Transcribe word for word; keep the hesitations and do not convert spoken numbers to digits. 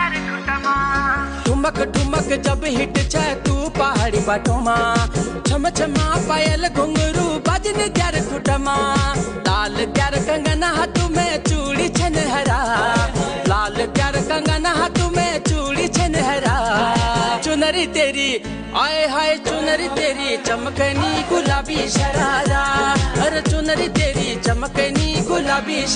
ठुमक ठुमक जब हिट छे तू पहाड़ी बाटोमा, छम छमा पायल घुंघरू बाजन त्यार खुटमा। लाल प्यार कंगना हाथ में चूड़ी छन हरा, लाल प्यार कंगना हाथ में चूड़ी छन हरा। चुनरी तेरी आए हाय चुनरी तेरी चमकनी गुलाबी शरारा, अरे चुनरी तेरी चमकनी गुलाबी